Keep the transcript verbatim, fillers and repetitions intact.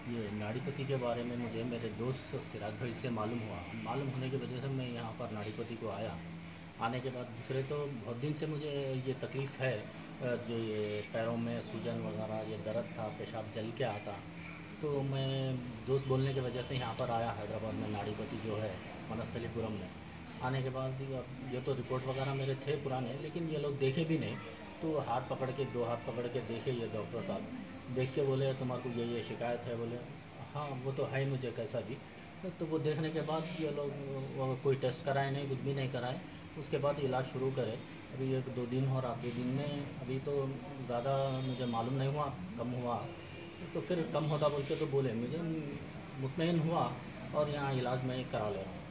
ये नाड़ीपति के बारे में मुझे मेरे दोस्त सिराज भाई से मालूम हुआ। मालूम होने की वजह से मैं यहाँ पर नाड़ीपति को आया। आने के बाद दूसरे तो बहुत दिन से मुझे ये तकलीफ़ है, अ, जो ये पैरों में सूजन वगैरह ये दर्द था, पेशाब जल के आता। तो मैं दोस्त बोलने की वजह से यहाँ पर आया हैदराबाद में, नाड़ीपति जो है मनस्थलीपुरम में। आने के बाद भी अब ये तो रिपोर्ट वगैरह मेरे थे पुराने, लेकिन ये लोग देखे भी नहीं। तो हाथ पकड़ के, दो हाथ पकड़ के देखे ये डॉक्टर साहब, देख के बोले तुम्हारे को ये ये शिकायत है। बोले हाँ वो तो है ही मुझे कैसा भी। तो वो देखने के बाद ये लोग वो कोई टेस्ट कराए नहीं, कुछ भी नहीं कराए। उसके बाद इलाज शुरू करे। अभी एक दो दिन हो रहा, दो दिन में अभी तो ज़्यादा मुझे मालूम नहीं हुआ, कम हुआ। तो फिर कम होता बोल के तो बोले मुझे, मुतमईन हुआ और यहाँ इलाज मैं करा ले रहा हूँ।